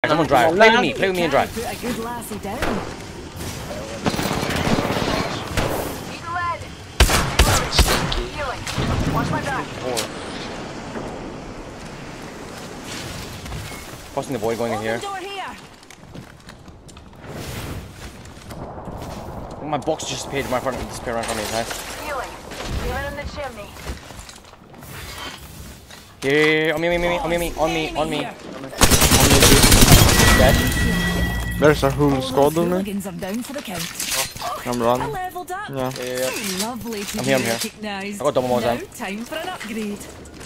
Someone drive. Play with me and drive. Put a good lassie down. Watch my back. Crossing the void going in here. Oh, my box just disappeared right in front of me. Disappeared right in front of me. Nice. Healing in the chimney. Here, on me. Dead. There's a whole squad on me. I'm running. Leveled up. Yeah. Lovely to I'm here. recognized. I got double more Now, down. time for an upgrade.